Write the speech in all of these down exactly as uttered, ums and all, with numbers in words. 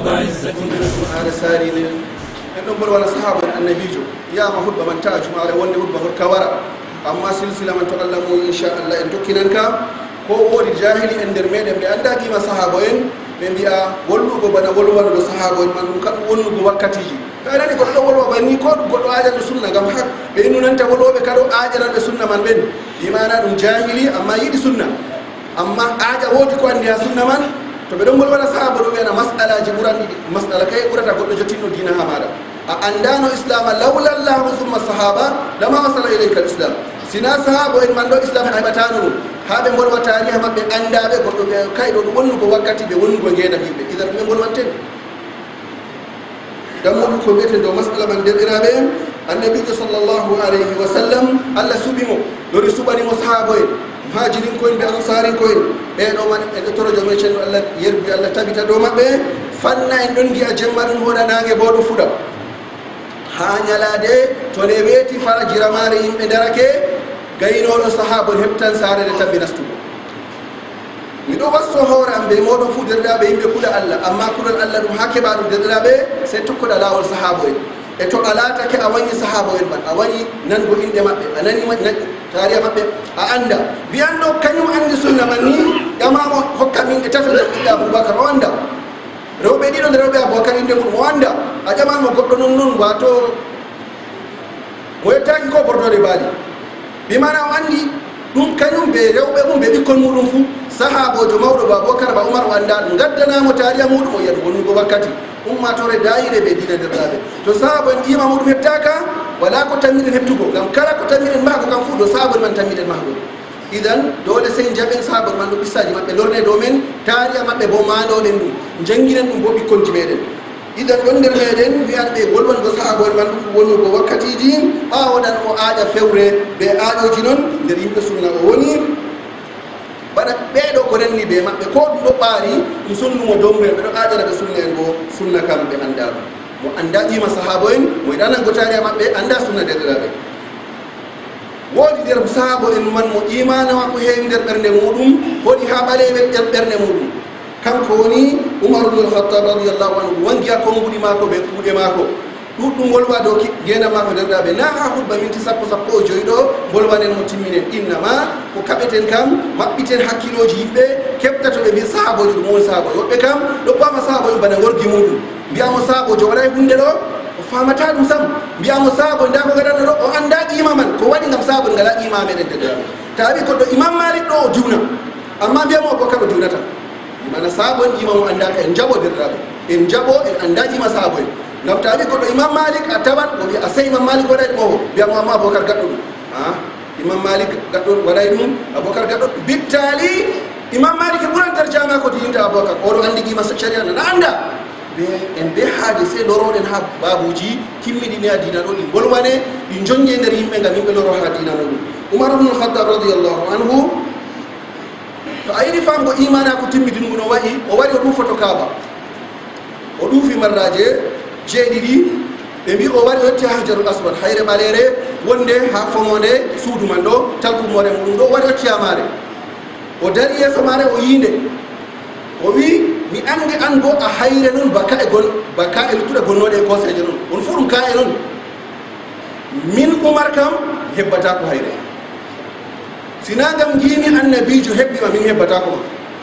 هذا ساري إنهم بروا أصحاب النبي جو يا ما هو بمن تاج ما على وني هو بمن كوارا أما سلسلة من تعلموا إن شاء الله إن تكيننك هو هو الجاهل إن درمين بأندا كي ما صحابين من بيا ولو بنا ولو ولو صحابين من كان ولو وقتي أنا نقول له ولو بني كود قول آجر السنة كم حق بينو ننت ولو بكرو آجر السنة من بين بمعنى الجاهلي أما يدي سنة أما آجر وجه كون dia سنة من تبدون بقول ولا صحابة لو أنا مسألة جبران مسألة كي أقول لك قول جتينو دينا همارا أندانو إسلام لولا الله ثم الصحابة لما وصل إليك الإسلام سنا صحابة إن من دو إسلام هايبتانو هذا بقول وتاريخ ما بأندا بقول كاي دو ونو بوقتي بونو بجينا بيه إذا بقول وانتين دمو ko beten do masala man dedirabe annabi sallallahu alaihi wasallam alla subimo dori subani mo sahabo en muhajirin ko en be ansari ko en be do man e toro jomo cen alla yerbi alla tabita do mabbe fanna en don giya jemmadun hoda nange bodo fuda ha nyalade to ne weti fara jiramare yimbe darake gayno do sahabo heptan sare de tambinastu mi do wasso horam be modo fu derdabe yimbe kula Allah amma kula Allah dum hake ba dum derdabe sai tokkuda lawol sahabo e to alata ke awani sahabo en man awani nan go inde mabbe anani man tariya mabbe a anda biando kanyum andi sunna manni gamamo hokka min e tafel ida Abubakar wanda rewbe dido rewbe Abubakar inde mum wanda a jaman mo goddo non non wato mo yetaki ko bordore bali bi mana wandi dum kanyum be rewbe mum be bikon mudum fu sahabo jo mawdo Abubakar ba Umar wanda gaddana mo tariya mudum o yadu wonu go wakkati umma tore daire be dina derrabe to sahabo en ima mudum hettaka wala ko tammiren hettugo gam kala ko tammiren ma ko kam fu do sahabo man tammiren mahdo idan dole sai jaben sahabo man do bisaji mabbe lorne do men tariya mabbe bo mando den dum janginen dum bo bikkon jibeden idan don der meden wi'ande wolwon go sahabo man dum wonu go wakkati din a wadan o aaja fewre be aajoji non der yimbe sunna o woni bana beedo ko renni be mabbe ko dum do baari musunnu mo domre be do aaja daga sunna en go sunna kam be anda mo anda ima sahabo en mo dana go tariya mabbe anda sunna dedirabe wodi der sahabo en man mo imana wa ko heewi der bernde mudum wodi ha balewe der bernde mudum kanko woni Umar ibn al-Khattab radiyallahu anhu wangiya ko ngudi mako be kuude mako dudum wolwa do gena mako derdabe na ha hubba minti sappo sappo joydo bolwanen mo timminen inna ma ko kabeten kam mabbiten hakkiloji yimbe kebtato be bi sahabo dum won sahabo yobbe kam do bama sahabo bana worgi mudum biamo sahabo jo wala hunde do o famata dum sam biamo sahabo nda ko gadan do o anda imaman ko wadi ngam sahabo ngala imame den derdabe tabi ko do Imam Malik do diuna amma biamo ko kabo diunata mana sabon imam anda ka njabo derrabe en jabo en andaji ma sabon naftali ko do Imam Malik ataban ko bi asay Imam Malik wala mo bi amma Abubakar gaddo ha Imam Malik gaddo wala dum Abubakar gaddo bitali Imam Malik buran tarjama ko dinta Abubakar o do andigi ma sharia na anda be en be haaje se loroden ha babuji kimmidi ne adina do ni bolwane di jonje nder yimbe ngam yimbe loro ha adina do Umar ibn al-Khattab radiyallahu anhu to ayidi famgo imana ko timmidin nguno wayi o wari o du foto Kaaba o du fi marraje jeedidi be bi o wari o tti Hajarul Aswad hayre balere wonde ha fomonde suudu man do talku more mum do wari o tti amare o dari yeso mare o yinde o wi mi andi an go a hayre non baka e gon baka e lutude gonnode e conseil non on furum ka e non min Umar kam hebbata ko hayre sinagam gini annabi jo hebbi ma min hebbata ko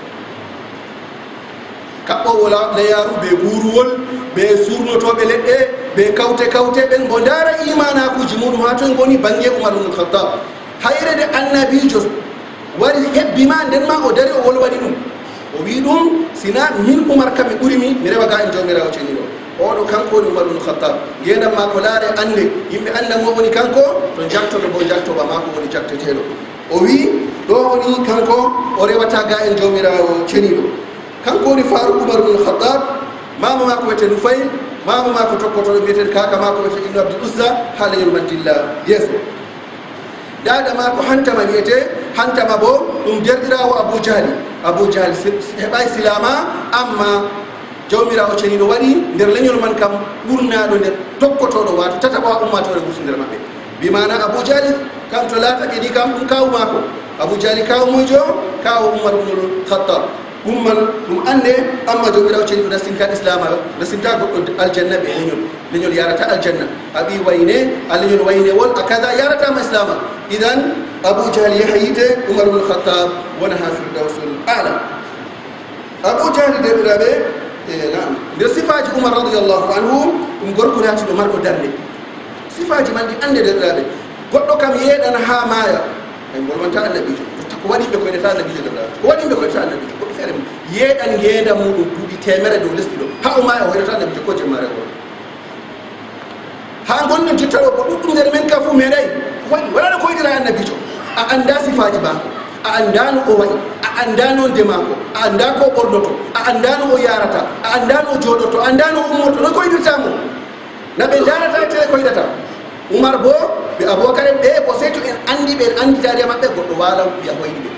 kabbo wala le yaru be buruwol be surnotobe ledde be kawte kawte ben bo dara imana ku jimudum ha ton goni bange Umar ibn Khattab hayre de annabi jo wari hebbi ma den ma o dari o wol wadi dum o wi dum sina min Umar kam burimi mi rewa ga en jomira o ceniro o do kanko Umar ibn Khattab gena ma ko laare ande yimbe anda mo woni kanko to jakto bo jakto ba ma ko woni jaktetelo o wi do woni kanko o rewata ga en jomirawo cenido kanko ni Faru Umar ibn Khattab mama mako wete Nufayl mama mako tokkoto bieten kaka mako wete Ibn Abdul Uzza halayul madillah yes dada mako hantama wiete hantama bo dum derdirawo Abu Jahli Abu Jahli hebay silama amma jawmirawo cenido wadi der lenyol man kam burna do der tokkoto do wato tataba ummatore busundere mabbe bi mana Abu Jahli kam to lata ke di kam dum kaw mako Abu Jahli kaw mojo kaw Umar ibn Khattab umman dum ande amma jomirawo ceni ɗo nastinta islam nastinta goɗɗo aljanna ɓe leñol leñol yarata aljanna abi wayne a leñol waynewol a kada yaratama islama idan abou jahl yahayite umar ibn khattab wona ha firdawsul ala abou jahl deɓiraɓe nam nder sifaji umar radiallahu anhu ɗum gorko latiɗo marɗo darde sifaji man ɗi ande deɓiraɓe goɗɗo kam yeeɗan ha maaya ay bolmanta annabijo ko waɗi ɓe koynata annabijo deɓiraɓe ko waɗi ɓe koynata annabijo goɗɗo feere yeeɗan ngeenda muɗum duuɓi temere dow lesdi ɗo ha o maaya o hoynata annabijo ko jemmare o ha gonɗen jottaɗo ko ɗuɗɗum nder men ka fu meeɗay waɗi waɗaɗo koydira annabijo a anda sifaji maako a andano o wayi a andano nde maako a anda ko ɓornoto a andano o yarata a andano o jooɗoto a andano o ummoto no koydirtamo na ɓe darata tele koydata umar bo ɓe aboubacar ɓe bo sey to en andi ɓe en anditari maɓɓe goɗɗo wala wiya hoyɗi ɓe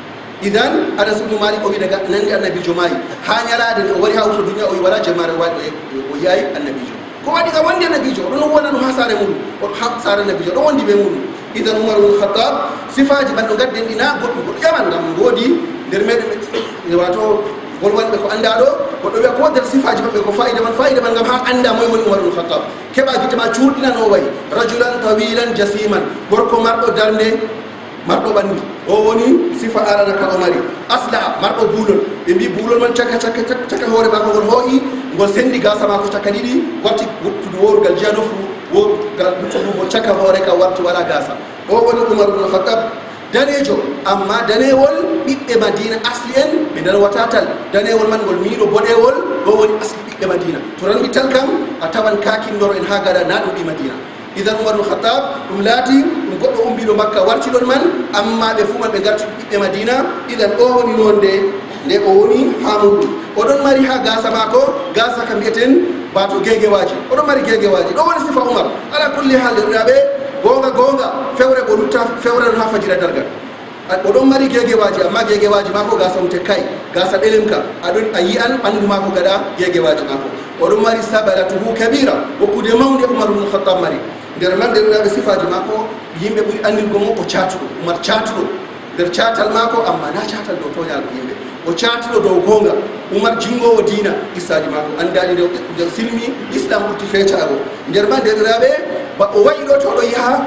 idan anas ibnu malik o wi daga nandi annabijo maayi ha ñalade nde o wari ha wuto duniya o wi wala jemmare o waɗi o yaayi annabijo ko waɗi ka wonde annabijo oɗon wona ɗum ha saare muɗum oɗo ha saare annabijo ɗo wondi ɓe muɗum idan umar ibn khattab sifaji ɓanɗo gadden ɗi na goɗɗum goɗɗo ƴaman ngam woodi nder meɗen wato golwanɓe ko anda ɗo goɗɗo wiya ko nder sifaji maɓɓe ko fayida man fayida man ngam ha anda moye woni umar ibn khattab keɓa guitema cuuɗinano wayi rajulan tawilan jasiman gorko marɗo darde marɗo ɓandu o woni sifa arana ka o mari asla marɗo buulol ɓe mbi buulol man caka caka caka hoore mako ngol hooƴi ngol sendi gasa mako caka ɗiɗi warti wuttudu worgal jiya nofu wogal wuttudugo caka hoore ka warti wala gasa o woni umar ibn khattab danejo amma danewol ɓiɓɓe madina asli en ɓe darwata tal danewol man ngol miiɗo boɗewol ɗo woni asli ɓiɓɓe madina to ranmi tal kam a tawan kakindoro en ha gada na ɗum ɓi madina idan umar ibn khattab ɗum laati ɗum goɗɗo umbiɗo makka wartiɗon man amma ɓe fuu man ɓe garti ɓiɓɓe madina idan o woni nonde nde o woni ha muɗum oɗon mari ha gasa mako gasa ka mbiyeten bato gegewaji oɗon mari gegewaji ɗo woni sifa umar ala kulli hal rewɓe gonga gonga fewre bo lutta fewre non ha fajira dargal oɗon mari gegewaji amma gegewaji mako gasa um tekkay gasa ɓelemka aɗon a yi'an ɓandu mako gaɗa gegewaji mako oɗon mari sabalatuhu kabira wokkude mawde umar ibn khattab mari nder man nderuɗaɓe sifaji mako yimɓe ɓuri andirgo mo o catuɗo umar catuɗo nder catal mako amma na catal dow toñago yimɓe o catuɗo dow gonga umar jingowo diina qissaji mako andani nder silmi islam ɓurti fecago nder man nderuɗaɓe ba o wayi ɗo to ɗo yaha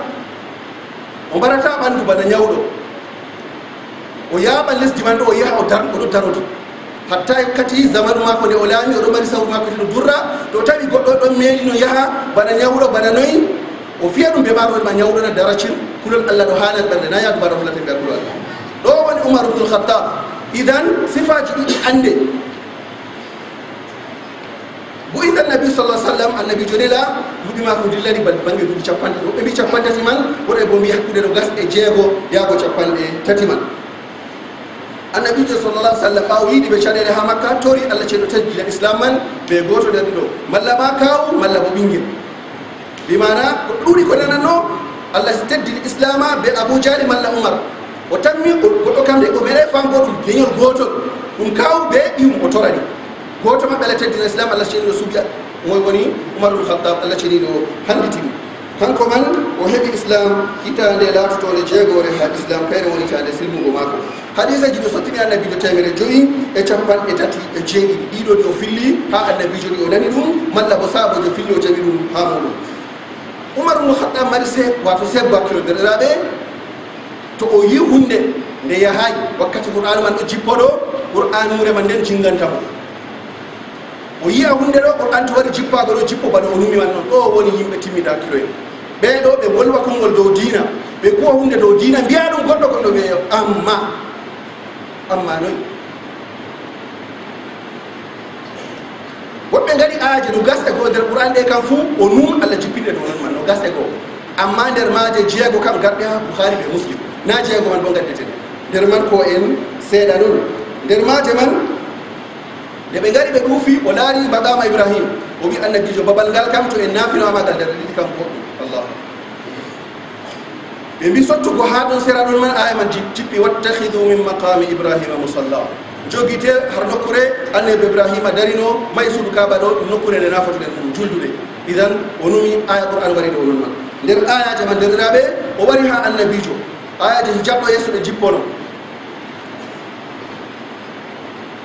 o mbarata ɓandu bana ñawɗo o yaaɓa lesdi man ɗo o yaha o dar oɗo daroto hatta kati zamanu mako nde o laami oɗo mari sawru mako tino durra to tawi goɗɗo ɗon meeɗino yaha bana ñawɗo bana noyi o fiya ɗum ɓe maɗo ma ñawɗona daracir kulol allah ɗo hanan ɓernde na yaadu mbaɗa hollate mbiya kulol allah ɗo woni umar ibnul khattab idan sifaji ɗiɗi ande bo idan nabi sallah sallam annabi jonela duuɓi mako dillani bange duuɓi capanɗe ɗo ɓe mbi capantati man woɗe bo mbi hakkude no gasɗe jeego yaago capanɗe tati man annabijo sallallah sallam ɓawo yiiɗi ɓe caɗele ha makka tori allah ceeɗo tajjina islam man ɓe goto nder ɗiɗo malla ma kaw malla bo ɓinguel bimana ko ɗuuɗi ko nananno allah si teddini islama be abou diali malla oumar o tammi goɗɗo kam de o meeɗe famgo ɗum leñol gotol ɗum kaw ɓe ɓiwum o torani goto maɓɓe allah teddina islam allah ceeniɗo suuɓi moy woni oumar ibn khattab allah ceeniɗo handitini kanko man o heɓi islam hitande laatotode jeegore ha islam kayre woni tande silmugo mako hadisaji ɗo sottini annabijo temere joyi e capanɗe tati e jeeɗiɗi ɗiɗo ɗi o filli ha annabijo ɗi o nani ɗum malla bo sabojo filli o jaɓi ɗum ha muɗum oumar ibn khattab mari se wato sebbo hakkilo derɗiraɓe to o yi hunde nde yahay wakkati qur'an man ɗo jippoɗo qur'anure man nden jingantamo o yiya hunde ɗo qur'an to waɗi jippago ɗo jippo bana o numi man noon ɗo woni yimɓe timmiɗa kilo en ɓeɗo ɓe bolwa konngol dow diina ɓe kuwa hunde dow diina mbiya ɗum goɗɗo goɗɗo wiyeyo amma amma noyi woɓɓe ngari aaje no gasɗe goo nder qur'an ɗe kam fuu o num allah jippinɗe dow non man no gasɗe goo amma nder maaje jeego kam garɗe ha bouhari ɓe muslim na jeego man bo gaddeten nder man ko en seeɗa ɗon nder maaje man nde ɓe ngari ɓe ɗuufi o laari maqama ibrahim o wi annabijo babal ngal kam to en naafinoama ngal nder ɗiɗi kam boɗɗum allah ɓe mbi sottugo ha ɗon sera ɗon man aya man jippi wattahidu min maqami ibrahima musalla jogite har nokkure annabi ibrahima darino may suudu kaaba ɗo ɗum nokkure nde nafatuɗen ɗum juldude idan o numi aya qur'an wari ɗo non man nder ayaji man nderɗiraɓe o wari ha annabijo ayaji jaɓɗo yesso ɓe jippono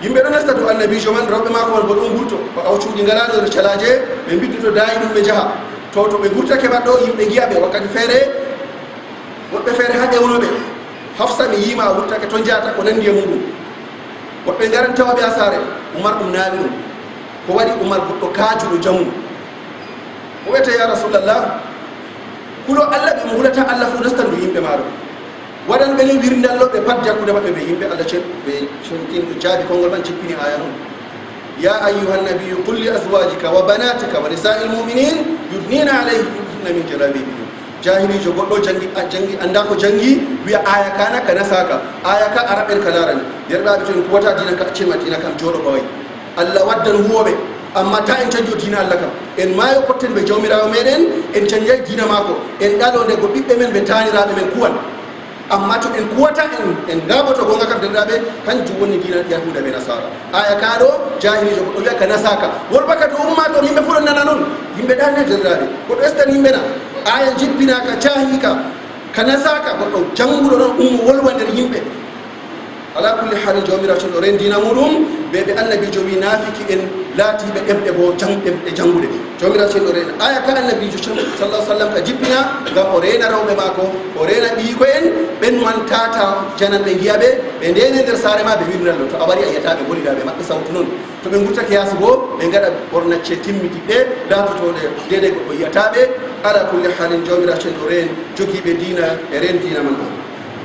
yimɓe ɗo nasta to annabijo man rewɓe mako man bo ɗon gurto aw cuuɗi ngalaɗo calaje ɓe bidduto dayi ɗum ɓe jaaha to to ɓe gurta keɓat ɗo yimɓe giyaɓe wakkati feere woɓɓe feere ha ƴewnoɓe Hafsa mi yima a wurtake to jeyata ko nandi e muɗum woɓɓe garan tawaɓe ha saare Umar ɗum naawi ɗum ko waɗi Umar goɗɗo kaajuɗo jamu o wiyete ya rasulallah kulo Allah ɓe mo hulata Allah fu nastan ɗo yimɓe maɗo waɗan ɓe le wirdallo ɓe pat jakkude maɓɓe ɓe yimɓe Allah cen ɓe centin jaabi konngol man cippini aya noon ya ayyuha nabiyu qul li azwajika wa banatika wa nisa'il mu'minin yudnina alayhinna min jalabibihim jahilijo goɗɗo jangi jangi anda ko jangi wiya aya kana kana saka aya ka araɓen ka larani yerɗaɓe to en kuwata dina ka accima dina kam jooɗo ɓaway Allah waddan huwoɓe amma ta en canjo dina Allah kam en maayo kotten ɓe jawmirawo meɗen en canjay dina mako en ɗalode go ɓiɓɓe men ɓe taniraɓe men kuwan amma to en kuwata en en gaboto gonga kam derɗaɓe kanjum woni dina yahuda ɓe nasara aya kaɗo jahilijo goɗɗo wiya ka nasaka wolbaka to ummator yimɓe fuɗo nana noon yimɓe ɗanne derɗaɓe goɗɗo estan yimɓe na aya jippinaka cahika ka nasaka goɗɗo janguɗo ɗon ummo wolwa nder yimɓe ala kulli hali jawmirawo cen ɗo rendina muɗum ɓe ɓe annabijo wi naafiki en laatiɓe ɗemɗe bo ɗemɗe jangude jawmirawo cen ɗo rena aya ka annabijo cen sallah sallam ka jippina ngam o rena rewɓe mako o rena ɓiiko en ɓen man tata janan ɓe giyaɓe ɓe ndene nder saare ma ɓe wirnallo to a wari a yiyataɓe goliɗaɓe maɓɓe sawtu noon to ɓe gurtake yaasi bo ɓe gaɗa ɓornacce timmitiɓɓe laatotoɗe dede goɗɗo yiyataɓe ala kulli halin jawmirawo cen ɗo ren jogiiɓe dina e ren dina man ɗo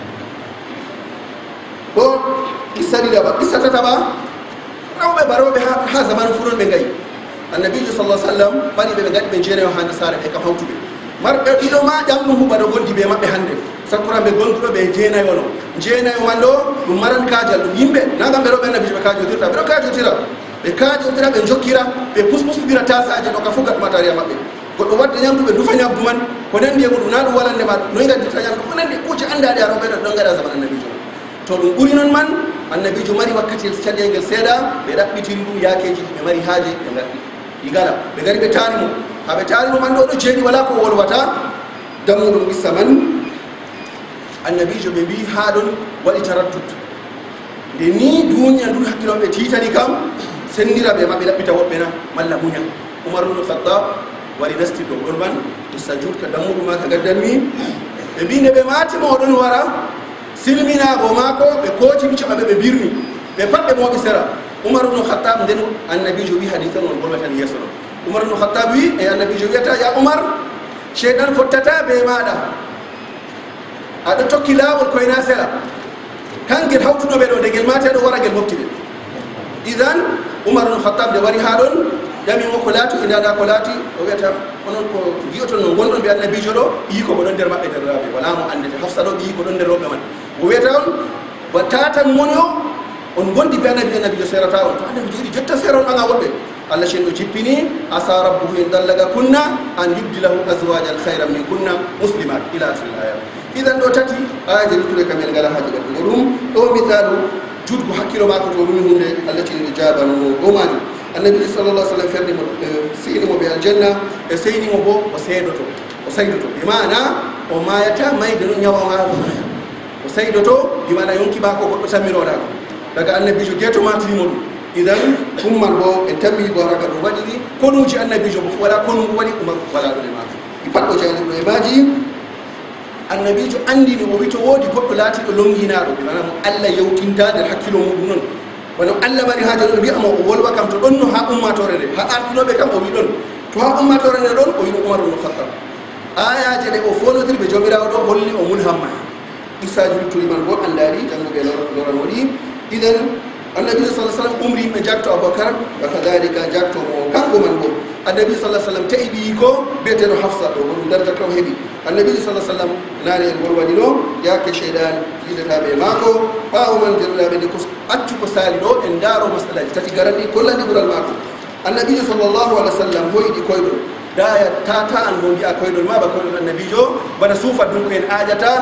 ɗo qissa ɗiɗaɓa qissa tataɓa rewɓe baroɓe ha zamanu fu ɗon ɓe gayi annabijo sallah sallam ɓariɓe ɓe gaɗi ɓe jeenayo hande saare ɓe kam hawtuɓe marɓe ɗiɗo ma ƴamɗum huɓaɗo gondi ɓe maɓɓe hande sakkuramɓe gonduɗo ɓe jeenayo no jeenayo man ɗo ɗum maran kajal ɗum yimɓe nagam ɓe ɗo ɓe annabijo ɓe kajotirta ɓe ɗo kajotira ɓe kajotira ɓe jokkira ɓe puspusɗira tasaje ɗo ka fu gat matériel maɓɓe goɗɗo wadde ñamdu ɓe dufa ñamdu man ko nandi e muɗum na ɗum walande ma noy gaddirta ñamdu ko nandi kuuje andaɗe a rewɓe ɗo ɗon gaɗa zaman annabijo to ɗum ɓuri noon man annabijo mari wakkati caɗel ngel seeɗa ɓe ɗaɓɓitiri ɗum yakeji ɓe mari haaji ɓe gaɗɗi ɗi gala ɓe gari ɓe taari mo ha ɓe taari mo man ɗo ɗo jeeɗi wala ko wolwata dammuɗum issa man annabijo ɓe mbi ha ɗon waɗi taraddud nde ni duniya ndun hakkiloɓe titani kam sendira ɓe maɓe ɗaɓɓita woɓɓe na malla muña Umar ibn Khattab wari nasti dow ɗon man issa juutka dammuɗum ma ka gaddanmi ɓe mbi nde ɓe matima oɗon wara silminago mako ɓe kooti ɓicco maɓɓe ɓe birni ɓe pat ɓe moɓi sera Umar ibn Khattab nden annabijo wi hadithan on golwatan yeeso ɗo Umar ibn Khattab wi e annabijo wiyata ya Umar cheyɗan fottata be maɗa aɗa tokki lawol koyna sera kangel hawtunoɓe ɗo nde gel mateɗo wara gel moftiɓe idan Umar ibn Khattab nde wari ha ɗon ƴamimo ko laati o indaɗa ko laati o wiyata onon ko giyoton no gonɗon ɓe annabijo ɗo ɓiyiko mo ɗon nder maɓɓe derraɓe wala mo andete Hafsa ɗo ɓiyiko ɗon nder rewɓe man o wiyata on wa tatan moni o on gondi ɓe annabi annabijo serata on to annabijo yiɗi jotta sera on ɓaga woɓɓe Allah cen ɗo jippini asa rabbuhu in dallaga kunna an yubdilahu azwajan hayran min kunna muslimat ila asril aya idan ɗo tati ayaji luttude kamel ngala haaji gaddugo ɗum ɗo misalu jutgo hakkilo mako to ɗumi hunde Allah cen ɗo jabano ɗo majum annabi sallallah sallam ferdimo siynimo ɓe aljanna e seynimo bo o seedoto o saydoto bi mana o mayata mayde no ñawama maya o saydoto bi mana yonki ɓa ko goɗɗo tammiroɗako daga annabijo geeto matirimo ɗum idan umman bo en tammi bo raga ɗum waɗiri konuji annabijo bo fu waɗa konu waɗi umar wala ɗum e mako i patɗo jaliɗo e maji annabijo andini o wi to woodi goɗɗo laatiɗo longinaɗo bi mana mo Allah yewtinta nder hakkilo muɗum noon wono Allah mari haaja ɗon wiyama o wolwa kam to ɗon no ha ummatore nde ha artinoɓe kam o wi ɗon to ha ummatore nde ɗon o wi ɗum Umar ibn Khattab ayaje ɗe o fonotir ɓe jomirawo ɗo holli o mulhamma isaji lutturi man bo andari janguɓe loranoɗi idan annabi sallallahu alaihi wasallam umri yimɓe jakto Abubakar wa kadhalika jakto mo kanko man bo annabi sallallahu alaihi wasallam tawi ɓiyi ko biyeteɗo Hafsa ɗo ko ɗum darta kaw heeɓi annabi sallallahu alaihi wasallam naane en wolwani ɗo yake cheyɗan yidataɓe e maako ɓawo man derɗaɓe nde ko accu ko saali ɗo en daaro masalaji tati garanɗi kollandi ɓural maako annabijo sallllahu alih wa sallam hoyɗi koyɗol daya tata an mo mbiya koyɗol ma ba koyɗol annabijo bana suufa ɗum ko en aƴata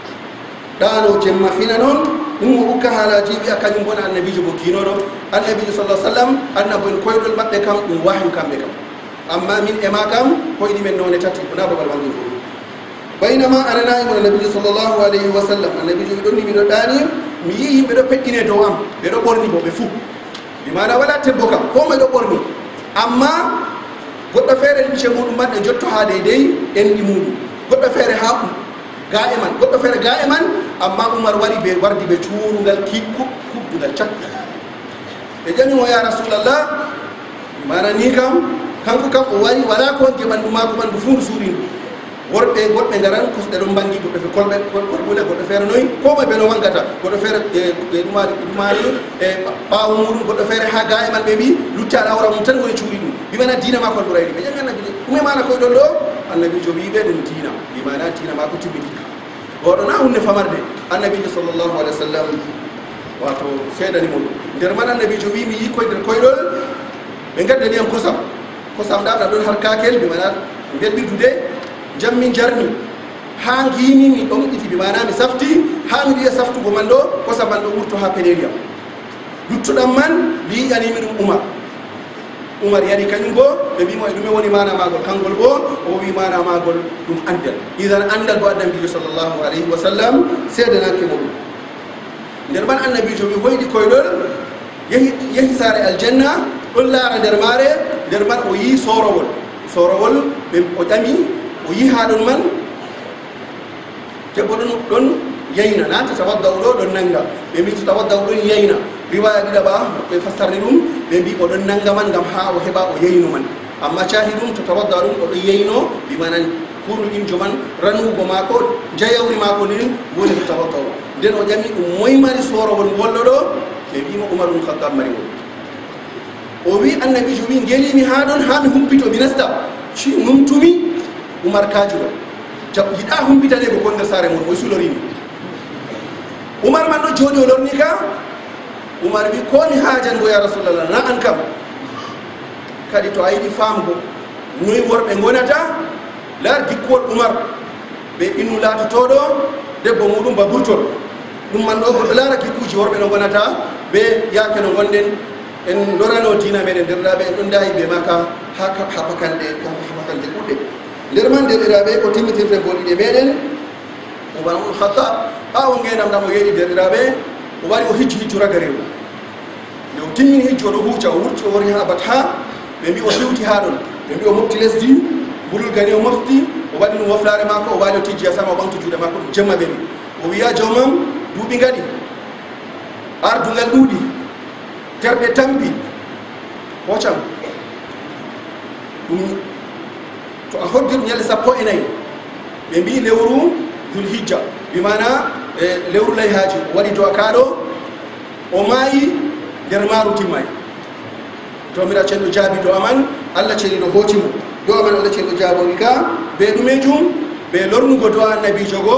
ɗano jemma fina noon ɗum mo ɓukka haalaji wiya kañum bona annabijo bo kinoɗo annabijo sallah sallam anna ko en koyɗol maɓɓe kam ɗum wahyu kamɓe kam amma min ema kam koyɗi men none tati wona babal wangel ɗum baynama ananayimo annabijo sallllahu alayhi wa sallam annabijo wi ɗon ni miɗo ɗani mi yi yimɓe ɗo peɗɗine dow am ɓe ɗo ɓorni bo ɓe fuu bimana wala tebbo kam ko moy do borni amma goddo fere limce mudum madde jotto ha deydey en di mudum goddo fere ha ga e man goddo fere ga e man amma Umar wari be wardi be cuurungal kikku kubbugal cakka e jani mo ya rasulullah bimana ni kam kanko kam o wari wala ko wonke bandu mako bandu fundu surin worbe godbe garan kusde do bangi goddo fe kolbe kolbe goddo fere noy ko mo be no wangata goddo fere e dumari dumari e baawo mudum goddo fere ha ga e man be bi lutta awra mum tan woni cuuri dum bimana dina mako do raydi be jangana bi ume mana ko don do annabi jo bi be dum dina bimana dina mako tibbi godo na hunde famarde annabi sallallahu alaihi wasallam wato seedani mo der man annabi jo wi mi yi koy der koydol be gadde diyam kosam kosam da don har kakel bimana beddi dude jammin jarmi ha ngini mi don iti bimana mi safti ha mi dia saftu go mando kosam mando wurto ha peneria luttudam man li yani mi dum Umar Umar yari kanyum go be bi moy dum woni mana magol kangol go o wi mana magol dum andal idan andal go annabi sallallahu alaihi wasallam sedana ke mo der ban annabi jo wi hoydi koydol yehi yehi sare aljanna ulla der mare der ban o yi sorowol sorowol be o dami o yi hadon man ke bodon don yayna na ta tawadda do don nanga be mi tawadda don yayna riwaya dida ba be fassarni dum be bi o don nanga man gam ha o heba o yeyno man amma shahidum to tawadda dum o do yeyno bi manan kurul injo man ranu go mako jayawri mako ni woni tawadda den o jami dum moy mari soro won gollo do be bi mo Umar ibn Khattab mari o wi annabi jo wi ngeli mi ha don ha mi humpito binasta shi numtumi Umar kajuro jab yida humpitane go gonda sare mon moy sulorini Umar man do jodi o lorni ka Umar bi ko ni hajan go ya rasulullah na an kam kadi to ayidi famgo noy worbe gonata lar dikkol Umar be inu latu todo debbo mudum ba burtol dum man do lara kikuji worbe no gonata be yake no gonden en dorano dina meden derrabe en don dai be maka haka habakande ka habakande kudde der man de derabe ko timitirde boli de meden Umar ibn Khattab aw ngenam damo yedi derrabe o wari o hijji hijjura garewo ne o timmini hijjo do huuca o wurti o wori ha batha be mbi o siwti ha don be mbi o mofti lesdi bulul gani o mofti o wadi no woflare mako o wali o tijji sama o bantu juude mako jemma be o wiya jomam duubi ngadi ardungal duudi terbe tambi hoccam dum to a hoddir nyal sappo e nayi be mbi lewru dul hijja bi mana lewru lay haji wadi do akado o mayi der maru timmay to mira cendo jabi do aman Allah ceni do hotimo do aman Allah ceni do jabori ka be dumejum be lornugo do annabi jogo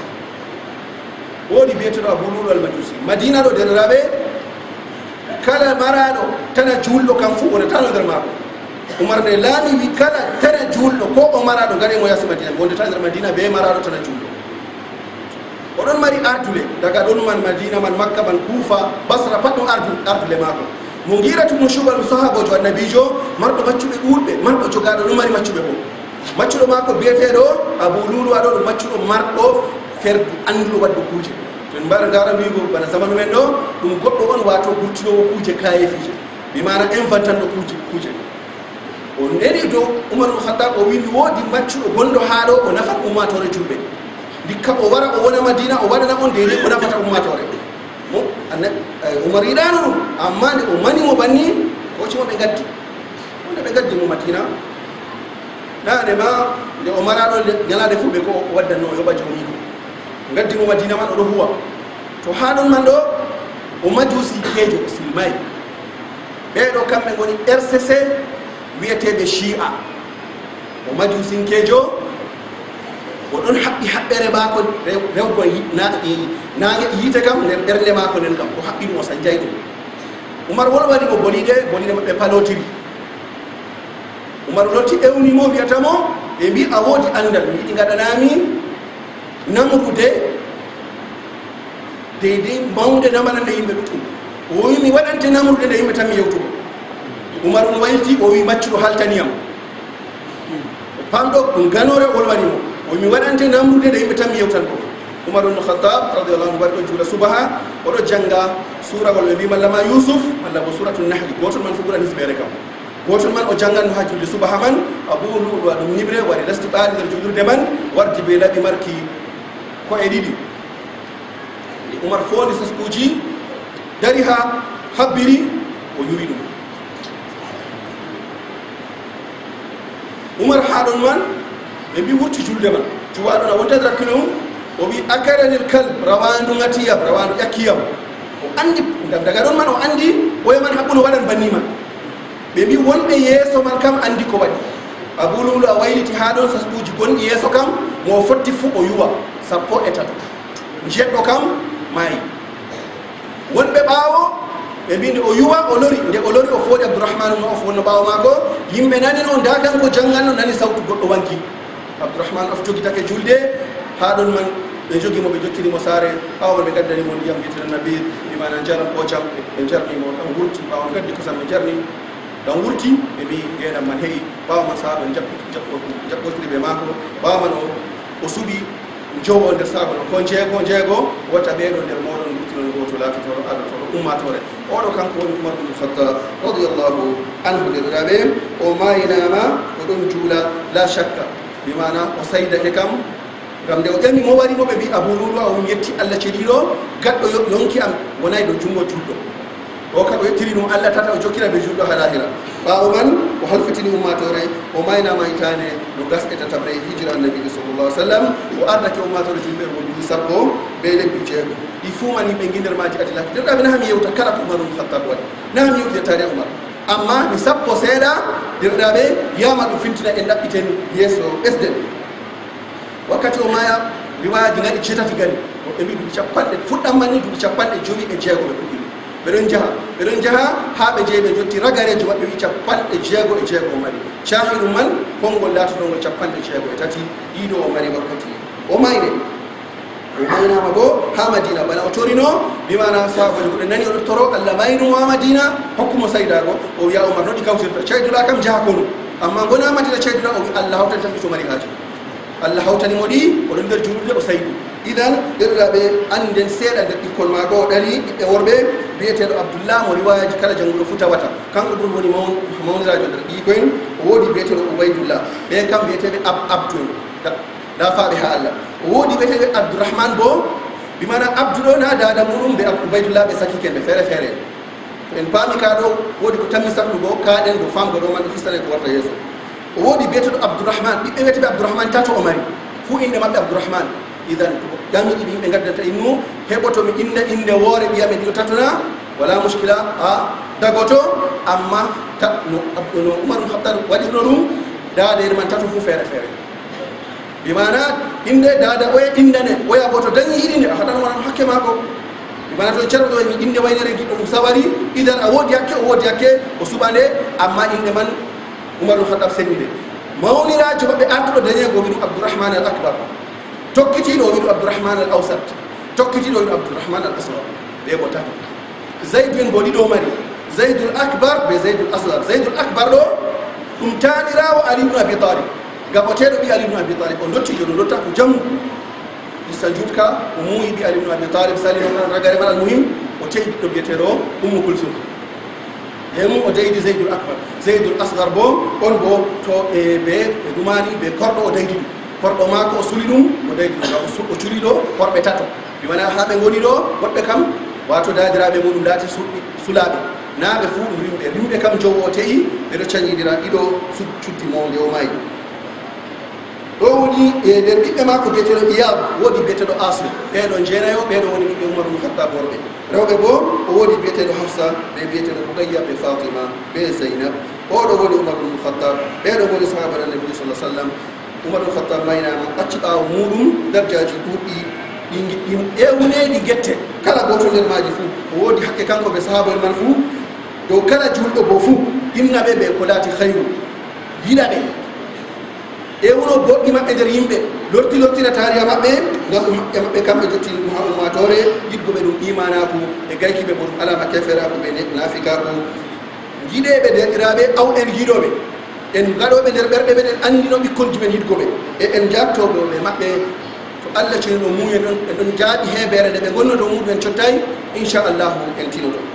wodi beto do abulul al majusi madina do der rabe kala marado tana jullo kam fu wona tano der mako Umar ne lami wi kala tana jullo ko o marado gare mo yasi madina wonde tan der madina be marado tana jullo odon mari artule daga don man madina man makka man kufa basra pat do artu artule mako mo ngiratu mo shubal sahabo jo annabijo mardo maccube dulbe mardo jogado do mari maccube bo maccudo mako beetedo abu lulu ado do maccudo mardo ferdu andu waddo kuje ton bar ngara wigo bana zamanu men do dum goddo on wato gurtino kuje kaye fije bi mana infantan do kuje kuje o nedi do Umar ibn Khattab o windi wodi maccudo gondo haado o nafa ummatore julbe dikka o wara o wona madina o wadana on dede o nafata ummatore mo anna Umar idanu amma de o mani mo banni ko ci mo be gaddi on be gaddi mo madina na de ma de o marado nyala de fubbe ko wadda no yoba jomi gaddi mo madina man o do huwa to hadon man do o majusi kejo silmai be do kambe ngoni R C C wietebe Shia o majusi kejo o don habbi habbere ba ko rewgo na na yite kam nder bernde ma ko nen kam ko habbi mo sanjaydo Umar wol wadi mo bolide bolide be palotiri Umar loti ewni mo biatamo e bi awodi andal mi di ngadanami namude dede mawde namana de yimbe dutum o wi mi wadante namude de yimbe tam yewtu Umar on wayti o wi maccudo haltaniyam pamdo dum ganore wol wadi mo o mi wadante namude de yimbe tam yewtan ko umar ibn khattab radiyallahu anhu wari ɗo juula subaha oɗo janga sura wal ɓe mbima lama yusuf walla bo suratul nahl gotol man fu ɓurani hisɓere kam gotol man o janganno ha julde subaha man abu luɗo ɗum ñibre wari lesti ɓaari nder julurde man wardi be laɓi marki ko e ɗiɗi umar fondi saskuji dari ha habbiri o yuwi ɗum umar ha ɗon man ɓe mbi wurti julde man cuwaɗon a wontade rakkino mum o wi akaranil kalb rawandu gatiyam rawandu ƴakkiyam o andi gam daga ɗon man o andi oye man haɓɓuno waɗan banni man ɓe mbi wonɓe yeeso man kam andi ko waɗi abululu a wayliti ha ɗon saskuji gonɗi yeeso kam mo fotti fuu o yuwa sappo e tato jeɗɗo kam maayi wonɓe ɓaawo ɓe mbinde o yuwa o lori nde o lori o fooɗi abdourahmane no of wonno ɓaawo maako yimɓe nani no nda kanko janganno nani sawtu goɗɗo wanki abdourahmane of jogitake julde ha ɗon man ɓe jogimo ɓe jottinimo saare ɓaawo man ɓe gaddanimo ndiyam wiyeteno nabir imana jaram ɓoocam ɓe jarnimo ɗan wurti ɓaawo no gaddi kosam ɓe jarni ɗan wurti ɓe mbi ngeɗam man heewi ɓaawo man sahaɓe jaɓɓotiri ɓe maako ɓaawo man o o suɓi jowo nder sago no ko jeego jeego wata ɓeeɗo nder moɗon wurtinon goto laatotoro aɗotoro ummatore oɗo kanko woni umar ibn khattab radiallahu anhu derɗiraɓe o mayinama o ɗon juula la shakka bimana o saydake kam ngam nde o ƴami mo wari mo ɓe mbi abou lulu a um yetti allah ceɗiɗo gaɗɗo yonki am wonay ɗo jungo julɗo o kadi o yettiri ɗum allah tata o jokkira ɓe julɗo ha lahira ɓaawo man o halfitini ummatore o maynama hitande no gas e tatabre hijira annabijo sallallah alih sallam o ardake ummatore julɓe o duuɓi sappo ɓe lebbi jeego ɗi fuu man yimɓe guinder maji adilaki derɗaɓe nahami yewta kala ko umar um khattab waɗi nahami yewti yettade umar amma mi sappo seeɗa derɗaɓe yama ɗum fintina en ɗaɓɓiten yeeso ɓesden wakkati o maya riwayaji gaɗi jetati gari ɓe mbi duuɓi capanɗe fuɗɗamman ni duuɓi capanɗe joyi e jeego ɓe puɗɗiri ɓeɗon jaha ɓeɗon jaha ha ɓe jeeyi ɓe jotti ragarejo maɓɓe wi capanɗe jeego e jeego o mari cahiru man konngol laatotongol capanɗe jeego e tati ɗiɗo o mari wakkati o mayre o maynama bo ha madina bana o torino bimana sahabaji goɗo nani oɗo toro allah maynumo ha madina hokkumo saydago o wiya omar noɗi kawtirta ceydula kam jaha konu amma gona madina ceydula o wi allah hawtan tan ɗito mari haaji allah hawtanimo ɗi oɗon nder julurde o saydu idan ɗerɗaɓe anden seeɗa nder ɓikkon maako o ɗari ɓiɓɓe worɓe biyeteɗo abdoullah mo riwayaji kala jannguɗo fu tawata kanko ɓuri woni mawnirajo nder ɓiikoyen o woodi biyeteɗo oubaydullah ɓe kam biyeteɓe ab abdu da faaɓe ha allah o woodi biyeteɓe abdourahmane bo bimana abdu ɗo na dada muɗum ɓe oubaydullah ɓe sakkiken ɓe feere feere to en paami ka ɗo woodi ko tammi saklugo kaɗen do famgo ɗo man ɗo fistane ko warta yeeso o woodi biyeteɗo abdourahmane ɓiɓɓe wiyeteɓe abdourahmane tato o mari fuu inde maɓɓe abdourahmane idan ƴami ɗiɓe yimɓe gaddata innu heɓoto mi inna inde woore ɓiyaɓe ɗiɗo tatona wala muskila a dagoto amma no no umar um habtar waɗirno ɗum daadere man tato fuu feere feere bimana inde daada oya indane oya boto dañi yiɗinde a haɗan wonam hakke maako bimana toon ceerno ɗo mi inde waynere giɗɗo ɗum sawari idan a woodi hakke o woodi hakke o suɓande amma inde man umar um haɗɗab sennide mawnirajo maɓɓe artuɗo dañego wi ɗum abdourahmane al acbar tokkitiɗo wiɗo abdourahmane al awsat tokkitiɗo wiɗo abdourahmane al asgar ɓe bo tato zaydou en bo ɗiɗo mari zaydul acbar be zaydul asgar zaydul acbar ɗo ɗum tanirawo ali ibnu abi talib gaɓoteɗo ɓi ali ibnu abi talib o dottijo ɗo dotta ko jamu issa jutka o muuyi ɓi ali ibnu abi talib salino ragare man al muhim o teyi ɓiɗɗo biyeteɗo ummu kulsum hemu o deydi zaydul acbar zaydul asgar bo on bo to e ɓe ɓe ɗumani ɓe korɗo o daydi ɗum korɗo maako o suli ɗum o daydi ɗum o curi ɗo korɓe tato mi wona ha ɓe ngoni ɗo woɓɓe kam wato dadiraɓe muɗum laati sulaɓe naaɓe fuu ɗum rimɓe rimɓe kam jowo o teyi ɓeɗo cañidira ɗiɗo cuddi mo nde o mayi ɗo woni e nder ɓiɓɓe maako biyeteɗo iyab woodi biyeteɗo asli ɓeɗo jeenayo ɓeɗo woni ɓiɓɓe umar um khattab worɓe rewɓe bo o woodi biyeteɗo hafsa ɓe biyeteɗo rugayya ɓe fatima ɓe zeynab oɗo woni umar um khattab ɓeɗo woni sahaba annabi sallah sallam umar um khattab maynama acci ɓaawo muɗum dardiaji ɗuuɗɗi ɗi ƴewneɗi guette kala goto nder maji fuu o woodi hakke kanko ɓe sahaba en man fuu dow kala julɗo bo fuu innaɓe ɓe ko laati hayru yiɗa ɓe ƴewno goɗɗi maɓɓe nder yimɓe lorti lortina tariya maɓɓe ngam ɗum haqqe maɓɓe kamɓe jottini ɗum ha ummatore yiɗgoɓe ɗum imanaku e gaykiɓe bo ɗum alama keferaku ɓe nafikaku yiɗeɓe derɗiraɓe aw en yiɗoɓe en gaɗoɓe nder ɓerɗe meɗen andino ɓikkonji men yiɗgoɓe e en jattoɓe maɓɓe to allah ceni ɗo muñe ɗon e ɗon jaaɓi heɓere nde ɓe gonno dow muɗum en cottayi inchallahu en tinoɗo